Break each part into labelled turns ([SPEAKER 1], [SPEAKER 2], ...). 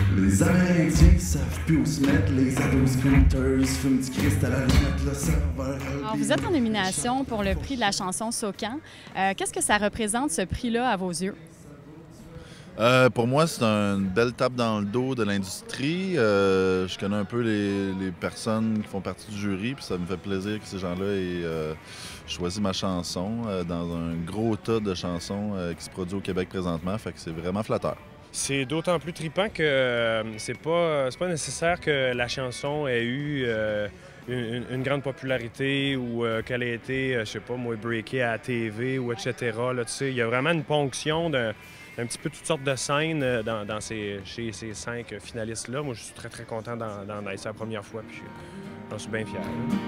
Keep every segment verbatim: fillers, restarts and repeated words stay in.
[SPEAKER 1] Les Amérindiens savent plus où se mettre, les ados scooters fument du cristal à la lunette, le serveur...
[SPEAKER 2] Alors, vous êtes en nomination pour le prix de la chanson Socan. Euh, Qu'est-ce que ça représente, ce prix-là, à vos yeux?
[SPEAKER 3] Euh, pour moi, c'est une belle tape dans le dos de l'industrie. Euh, je connais un peu les, les personnes qui font partie du jury, puis ça me fait plaisir que ces gens-là aient euh, choisi ma chanson euh, dans un gros tas de chansons euh, qui se produit au Québec présentement. Fait que c'est vraiment flatteur.
[SPEAKER 4] C'est d'autant plus trippant que euh, c'est pas, c'est pas nécessaire que la chanson ait eu euh, une, une grande popularité ou euh, qu'elle ait été, euh, je sais pas moi, breakée à la T V ou et cetera. Là, tu sais, il y a vraiment une ponction d'un un petit peu toutes sortes de scènes dans, dans ces, chez ces cinq finalistes-là. Moi, je suis très, très content d'en être. C'est la première fois, puis j'en suis bien fier.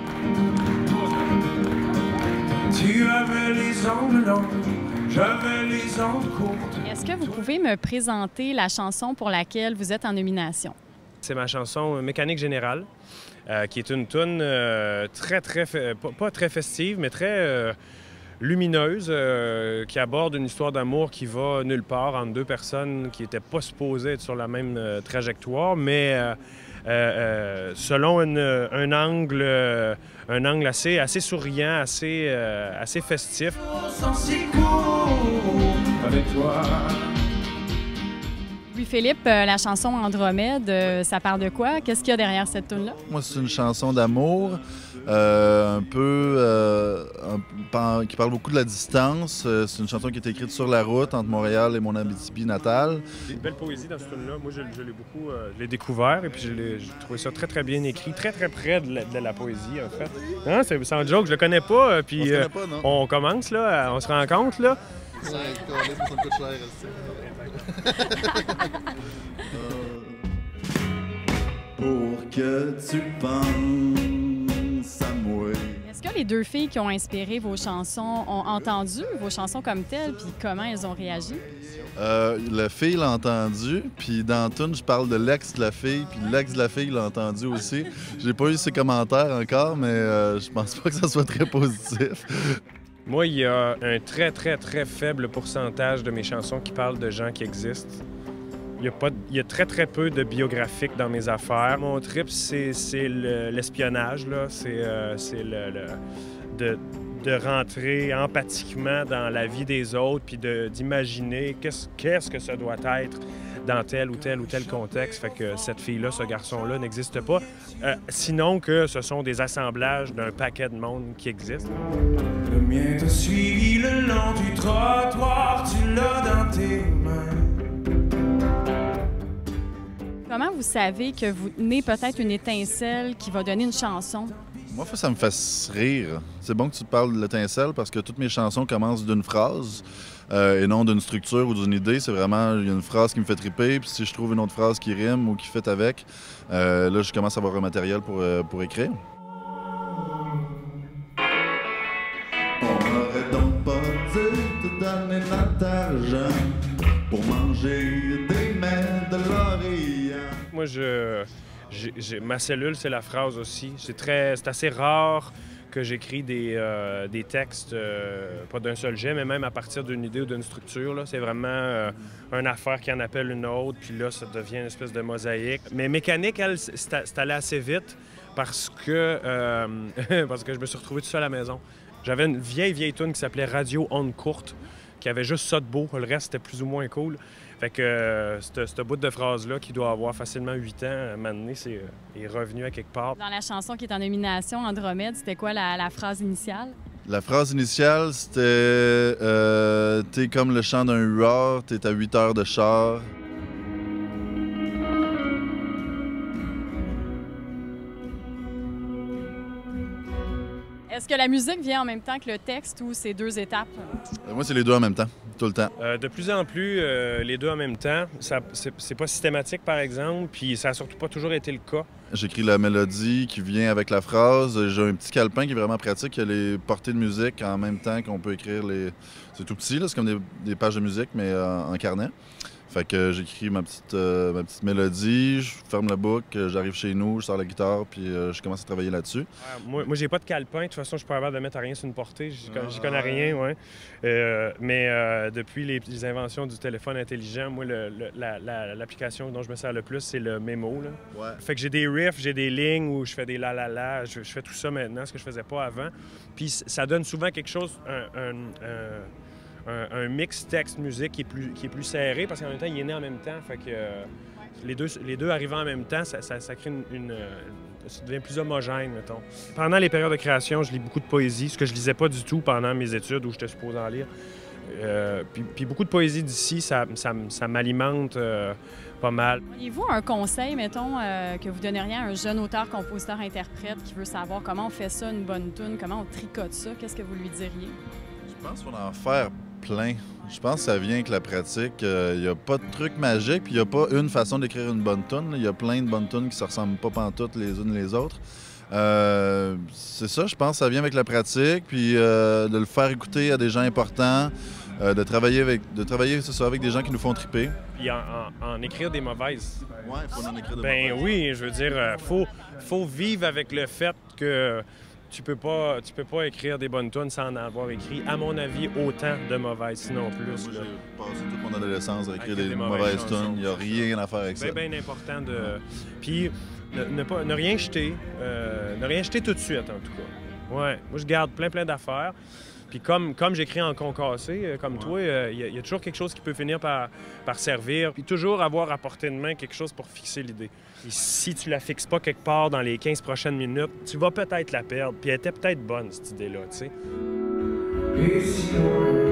[SPEAKER 5] Tu avais les ongles longs, j'avais les ongles courtes.
[SPEAKER 2] Est-ce que vous pouvez me présenter la chanson pour laquelle vous êtes en nomination?
[SPEAKER 4] C'est ma chanson Mécanique Générale, euh, qui est une toune euh, très, très, pas, pas très festive, mais très... Euh, lumineuse, euh, qui aborde une histoire d'amour qui va nulle part entre deux personnes qui n'étaient pas supposées être sur la même euh, trajectoire, mais euh, euh, selon une, un angle, euh, un angle assez, assez souriant, assez, euh, assez festif.
[SPEAKER 5] Avec toi.
[SPEAKER 2] Louis-Philippe, euh, la chanson Andromède, euh, ça parle de quoi? Qu'est-ce qu'il y a derrière cette tune-là?
[SPEAKER 3] Moi, c'est une chanson d'amour, euh, un peu euh, un, qui parle beaucoup de la distance. Euh, c'est une chanson qui est écrite sur la route entre Montréal et mon Abitibi natale.
[SPEAKER 4] Il y a une belle poésie dans ce tune-là. Moi, je, je l'ai beaucoup euh, je l'ai découvert et puis j'ai trouvé ça très, très bien écrit, très, très près de la, de la poésie, en fait. Hein, c'est sans joke, je le connais pas, euh, puis
[SPEAKER 3] on, euh, pas, non?
[SPEAKER 4] on commence, là, on se rencontre, là.
[SPEAKER 3] Ouais, ça me coûte cher,
[SPEAKER 1] Pour que tu penses à moi.
[SPEAKER 2] Est-ce que les deux filles qui ont inspiré vos chansons ont entendu vos chansons comme telles, puis comment elles ont réagi?
[SPEAKER 3] Euh, la fille l'a entendu, puis dans la tune, je parle de l'ex de la fille, puis l'ex de la fille l'a entendu aussi. J'ai pas eu ses commentaires encore, mais euh, je pense pas que ça soit très positif.
[SPEAKER 4] Moi, il y a un très, très, très faible pourcentage de mes chansons qui parlent de gens qui existent. Il y a, pas, il y a très, très peu de biographiques dans mes affaires. Mon trip, c'est l'espionnage, là. C'est euh, le, le, de, de rentrer empathiquement dans la vie des autres puis d'imaginer qu'est-ce qu'est-ce que ça doit être dans tel ou tel ou tel contexte. Fait que cette fille-là, ce garçon-là n'existe pas. Euh, sinon que ce sont des assemblages d'un paquet de monde qui existent.
[SPEAKER 5] Le mien t'a suivi le long du trottoir, tu l'as dans tes mains.
[SPEAKER 2] Comment vous savez que vous tenez peut-être une étincelle qui va donner une chanson?
[SPEAKER 3] Moi, faut que ça me fasse rire. C'est bon que tu parles de l'étincelle parce que toutes mes chansons commencent d'une phrase euh, et non d'une structure ou d'une idée. C'est vraiment, il y a une phrase qui me fait triper, puis si je trouve une autre phrase qui rime ou qui fait avec, euh, là, je commence à avoir un matériel pour, euh, pour écrire.
[SPEAKER 1] On aurait donc pas dû te donner notre argent pour manger des mets de l'Orient.
[SPEAKER 4] Moi, je, j'ai, j'ai, ma cellule, c'est la phrase aussi. C'est très, c'est assez rare que j'écris des, euh, des textes, euh, pas d'un seul jet, mais même à partir d'une idée ou d'une structure. C'est vraiment euh, une affaire qui en appelle une autre, puis là, ça devient une espèce de mosaïque. Mais Mécanique, elle, c'est allé assez vite parce que, euh, parce que je me suis retrouvé tout seul à la maison. J'avais une vieille, vieille tune qui s'appelait Radio Onde Courte, qui avait juste ça de beau. Le reste, c'était plus ou moins cool. Fait que euh, ce bout de phrase-là, qui doit avoir facilement huit ans, à un moment donné, c'est euh, est revenu à quelque part.
[SPEAKER 2] Dans la chanson qui est en nomination, Andromède, c'était quoi la, la phrase initiale?
[SPEAKER 3] La phrase initiale, c'était euh, « T'es comme le chant d'un huard, t'es à huit heures de char. »
[SPEAKER 2] Est-ce que la musique vient en même temps que le texte ou c'est deux étapes?
[SPEAKER 3] Euh, moi, c'est les deux en même temps, tout le temps.
[SPEAKER 4] Euh, de plus en plus, euh, les deux en même temps. C'est pas systématique, par exemple, puis ça n'a surtout pas toujours été le cas.
[SPEAKER 3] J'écris la mélodie qui vient avec la phrase. J'ai un petit calepin qui est vraiment pratique. Il y a les portées de musique en même temps qu'on peut écrire les... C'est tout petit, là, c'est comme des, des pages de musique, mais euh, en carnet. Fait que j'écris ma petite, euh, ma petite mélodie, je ferme le book, j'arrive chez nous, je sors la guitare, puis euh, je commence à travailler là-dessus.
[SPEAKER 4] Ouais, moi, moi j'ai pas de calepin. De toute façon, je suis pas capable de mettre rien sur une portée. J'y ah, connais rien, ouais. Euh, mais euh, depuis les, les inventions du téléphone intelligent, moi, le, le, la, la, l'application dont je me sers le plus, c'est le Memo. Là.
[SPEAKER 3] Ouais.
[SPEAKER 4] Fait que j'ai des riffs, j'ai des lignes où je fais des la la la. Je, je fais tout ça maintenant, ce que je faisais pas avant. Puis ça donne souvent quelque chose, un, un, un, un, un mix texte-musique qui est plus, qui est plus serré parce qu'en même temps, il est né en même temps. Fait que euh, les, deux, les deux arrivant en même temps, ça, ça, ça crée une, une, ça devient plus homogène, mettons. Pendant les périodes de création, je lis beaucoup de poésie, ce que je lisais pas du tout pendant mes études où j'étais supposé en lire. Euh, puis, puis beaucoup de poésie d'ici, ça, ça, ça m'alimente euh, pas mal.
[SPEAKER 2] Auriez-vous un conseil, mettons, euh, que vous donneriez à un jeune auteur, compositeur, interprète qui veut savoir comment on fait ça, une bonne tune, comment on tricote ça? Qu'est-ce que vous lui diriez?
[SPEAKER 3] Je pense qu'on va en faire plein. Je pense que ça vient avec la pratique. Il euh, n'y a pas de truc magique, puis il n'y a pas une façon d'écrire une bonne tune. Il y a plein de bonnes tunes qui ne se ressemblent pas pantoute les unes les autres. Euh, c'est ça, je pense que ça vient avec la pratique, puis euh, de le faire écouter à des gens importants, euh, de travailler avec, de travailler c'est ça, avec des gens qui nous font triper.
[SPEAKER 4] Puis en, en, en écrire des mauvaises.
[SPEAKER 3] Ouais, il faut en écrire des
[SPEAKER 4] ben
[SPEAKER 3] mauvaises.
[SPEAKER 4] Oui, je veux dire, euh, faut, faut vivre avec le fait que tu peux pas, tu peux pas écrire des bonnes tunes sans en avoir écrit, à mon avis, autant de mauvaises, sinon plus.
[SPEAKER 3] Moi, j'ai passé toute mon adolescence à écrire
[SPEAKER 4] des,
[SPEAKER 3] des, des
[SPEAKER 4] mauvaises,
[SPEAKER 3] mauvaises
[SPEAKER 4] tunes.
[SPEAKER 3] tunes. Il n'y a rien à faire avec
[SPEAKER 4] ben,
[SPEAKER 3] ça.
[SPEAKER 4] C'est bien important de... Puis ne, ne, pas, ne rien jeter. Euh, ne rien jeter tout de suite, en tout cas. Ouais, moi, je garde plein, plein d'affaires. Puis comme, comme j'écris en concassé, euh, comme ouais. toi, il euh, y, y a toujours quelque chose qui peut finir par, par servir. Puis toujours avoir à portée de main quelque chose pour fixer l'idée. Et si tu la fixes pas quelque part dans les quinze prochaines minutes, tu vas peut-être la perdre. Puis elle était peut-être bonne, cette idée-là, tu sais.
[SPEAKER 5] Et si loin